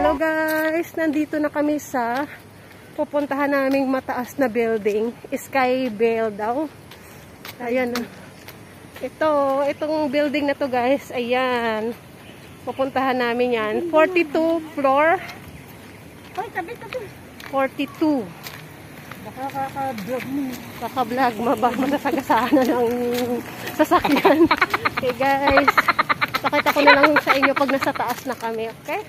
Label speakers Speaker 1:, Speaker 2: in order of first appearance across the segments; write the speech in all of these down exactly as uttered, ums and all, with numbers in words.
Speaker 1: Hello guys, nandito na kami sa pupuntahan naming mataas na building, SkyVille daw. Ayan. Ito, itong building na to guys, ayan. Pupuntahan namin yan. forty-two floor.
Speaker 2: Ay, tabi, tabi.
Speaker 1: forty-two.
Speaker 2: Baka kaka-vlog mo.
Speaker 1: Kaka-vlog, mabah masasagasaan na ng sasakyan. Okay guys, pakita ko na lang sa inyo pag nasa taas na kami, okay?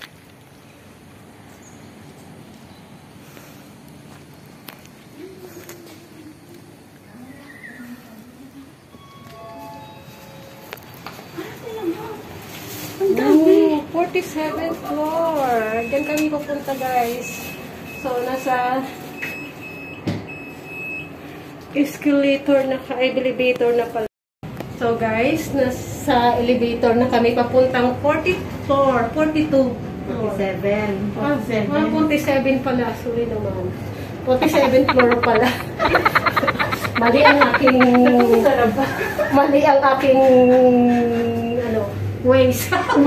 Speaker 1: Oh, forty-seventh floor. Diyan kami pupunta guys. So, nasa escalator na ka, elevator na pala. So guys, nasa elevator na kami papuntang fortieth floor, forty-two.
Speaker 2: forty-seven.
Speaker 1: Ah, ah, forty-seven pala. Sorry naman. forty-seventh floor pala. Mali ang aking mali ang aking ano, ways.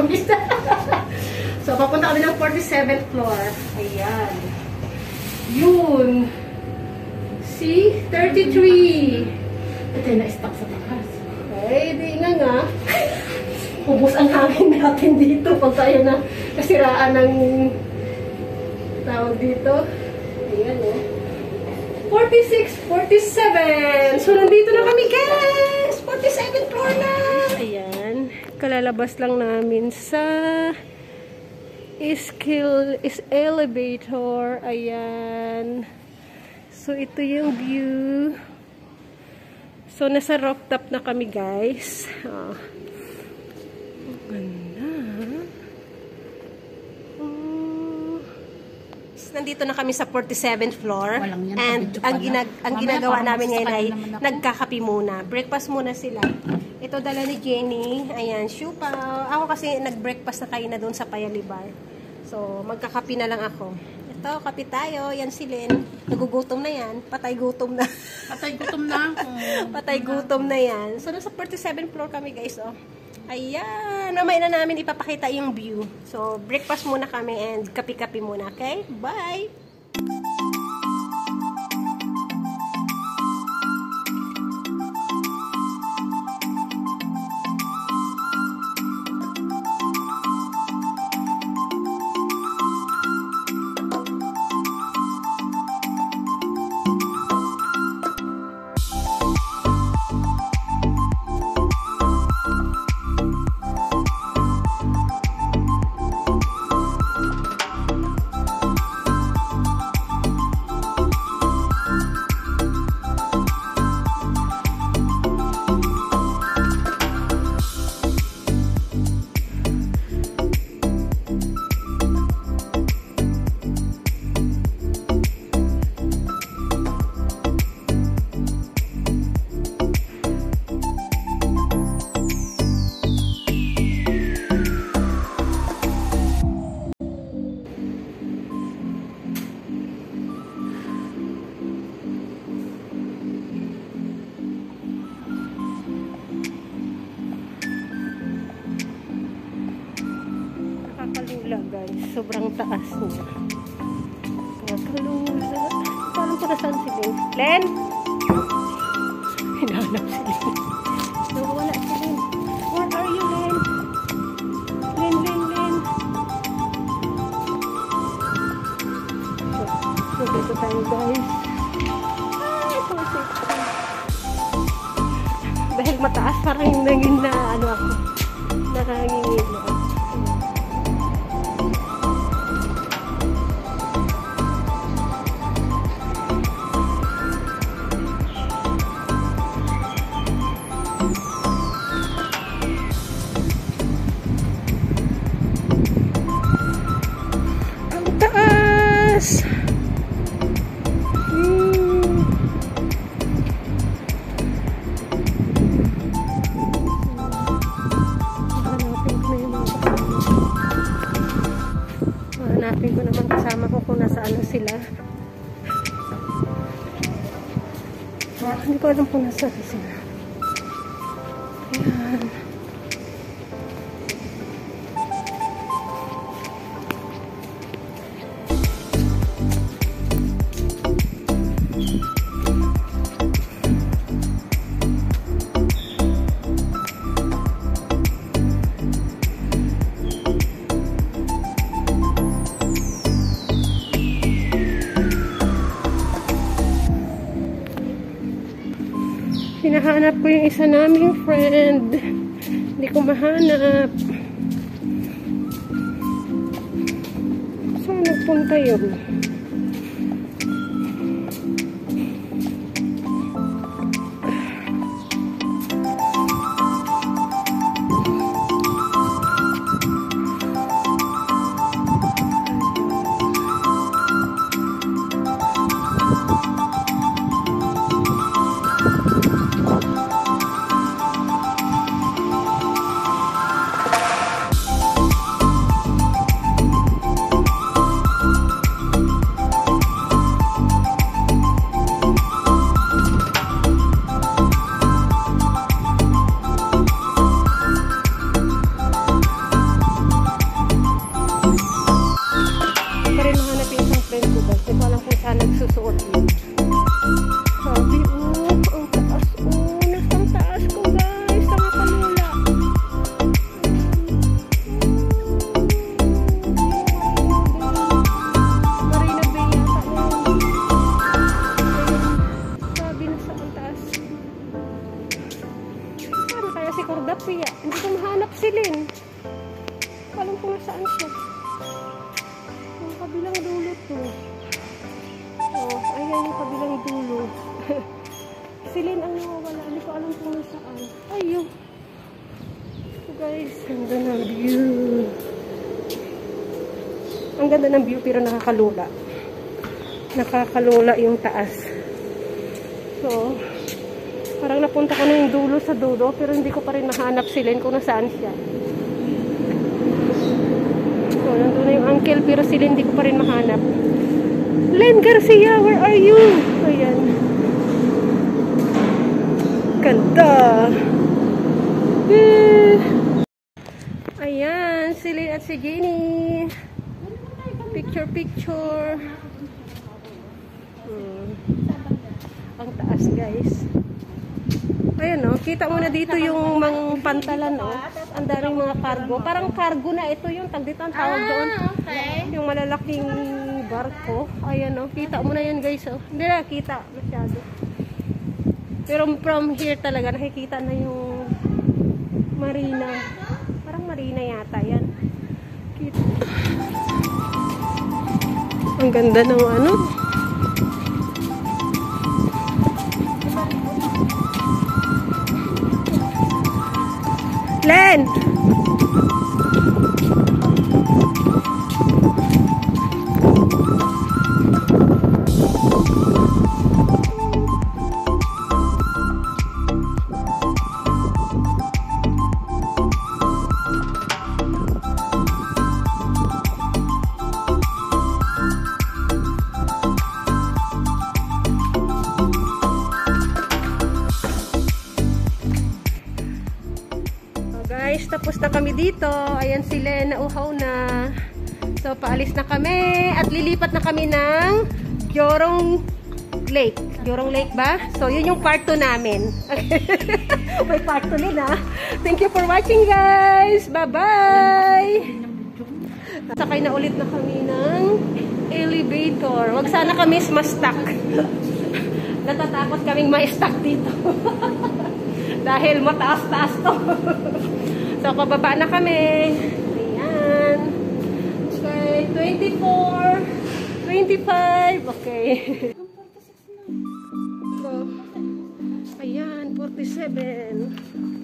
Speaker 1: So, papunta kami ng forty-seventh floor. Ayan. Yun. See? thirty-three.
Speaker 2: Ito yung na-stuck sa takas.
Speaker 1: Ay, di nga nga. Ubus ang hangin natin dito pag tayo na kasiraan ng tawag dito. Ayan o. Oh. forty-six, forty-seven. So, nandito na kami guys. forty-seventh floor na. Ayan. Kalalabas lang namin sa skill is elevator. Ayan. So, ito yung view. So, nasa rooftop na kami, guys. Oh. Ganda. Oh. Nandito na kami sa forty-seventh floor. Yan, and ang, ginag ang ginagawa namin ngayon ay nagkakapi muna. Breakfast muna sila. Ito dala ni Jenny. Ayan, siupaw. Ako kasi nag-breakfast na kayo na doon sa Payalibar. So, magkakapi na lang ako. Ito, kapi tayo. Yan si Lynn. Nagugutom na yan. Patay gutom na.
Speaker 2: Patay gutom na ako.
Speaker 1: Patay gutom na yan. So, nasa forty-seventh floor kami, guys. Oh. Ayan. Mamaya na namin ipapakita yung view. So, breakfast muna kami and kapi-kapi muna. Okay? Bye! Guys, sobrang taas niya. Nakakalula. Paano ko nasaan si Len? Len? Hinahanap si Len. Nawawala si Len. Where are you, Len? Len, Len, Len. So, so dito tayo guys. Ay, pusik. Dahil mataas, parang naging na ano ako. Nakangingin na ako. Taas! Hmm. Hanapin ko na yung mga kasama. Hanapin ko naman kasama ko kung nasaan na sila. Hindi ko alam kung nasaan sila. Ayan. hinahanap ko yung isa naming friend. Hindi ko mahanap. Saan nagpunta yun?
Speaker 3: nagsusuot yun. Sabi, oh, ang taas, oh, nasang taas ko guys, ang kalula. Marina Bay yata yun. Sabi, nasa ang taas. Saan kaya si Cordapia? Hindi ko mahanap si Lynn. Alam ko nasaan siya. Ang kabilang dulo to. Oh, ayan yung kabilang dulo. Si Lynn ang nawawala. Hindi ko alam kung nasaan. Ayun. So guys, ang ganda ng view. Ang ganda ng view pero nakakalula. Nakakalula yung taas. So, parang napunta ko na yung dulo sa dulo pero hindi ko pa rin mahanap si Lynn kung nasaan siya. So, nandun na yung uncle pero si Lynn hindi ko pa rin mahanap. Len Garcia, where are you? Ayan. Ganda. Eh. Ayan, si Lynn at si Jenny. Picture, picture. Hmm. Ang taas, guys. Ayan, no? Kita mo na dito yung mga pantalan, no? Ang daming mga cargo. Parang cargo na ito yung tag dito ang tawag doon.
Speaker 2: Okay.
Speaker 3: Yung malalaking barko. Ayan, no? Kita mo na yan, guys. Oh. Hindi na kita masyado. Pero from here talaga, nakikita na yung marina. Parang marina yata yan. Kita. Ang ganda ng ano. Len! Guys, tapos na kami dito. Ayan si Len, nauhaw na. So, paalis na kami. At lilipat na kami ng Jorong Lake. Jorong Lake ba? So, yun yung part two namin. May part two din, ha? Thank you for watching, guys. Bye-bye! Sakay na ulit na kami ng elevator. Wag sana kami ma-stuck. Natatakot kaming ma-stuck dito. Dahil mataas-taas to. So, pababa na kami. Ayan. Okay, twenty-four, twenty-five. Okay. So, ayan, forty-seven.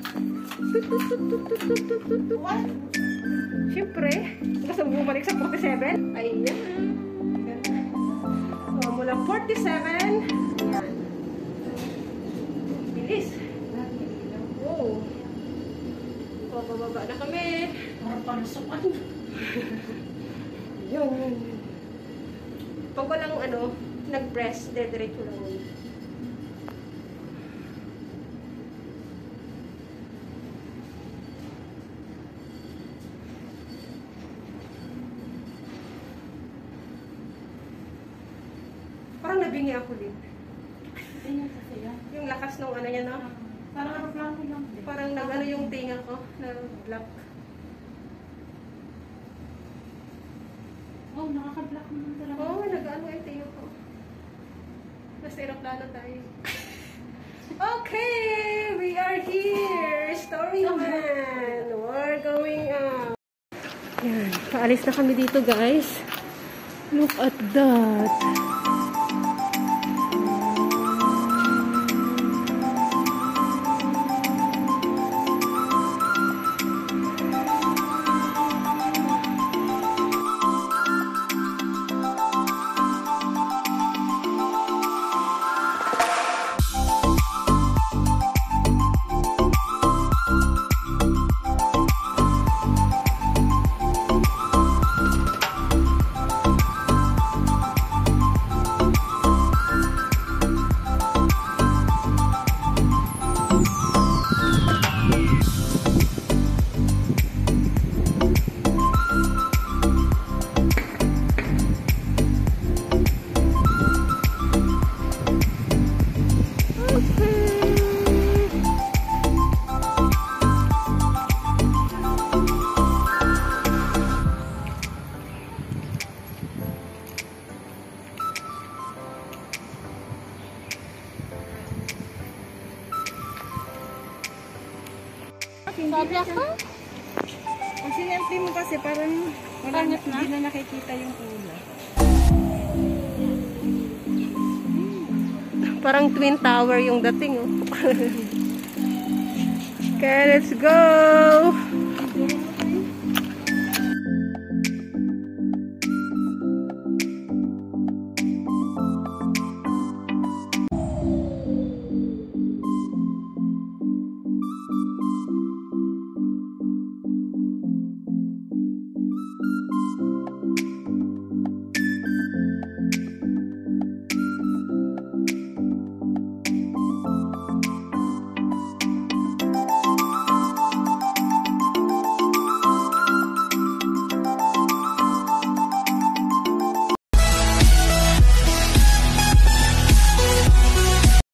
Speaker 3: Siyempre, kasi bumalik sa forty-seven. Ayan. So, mula forty-seven. Ayan. Bilis. Wow. So, bababa na kami.
Speaker 2: Para panasukan.
Speaker 3: Yun, yun, yun. Pag walang ano, nag-press, dediretso lang yun. Parang nabingi ako din.
Speaker 2: Ganyan kasi yan.
Speaker 3: Yung lakas ng ano niya, no?
Speaker 2: Parang aeroplano lang.
Speaker 3: Parang nag-ano yung tinga ko, na-block.
Speaker 2: Oh, nakaka-block naman talaga.
Speaker 3: Oo, oh, nag-ano yung tinga ko. Nasa aeroplano tayo. Okay!
Speaker 1: here. Story man. We're going out. Yan. Paalis na kami dito, guys. Look at that.
Speaker 2: Sabi ako?
Speaker 3: Ang sinempli mo kasi parang wala na, hindi na nakikita yung pula.
Speaker 1: Parang Twin Tower yung dating, oh. Okay, let's go!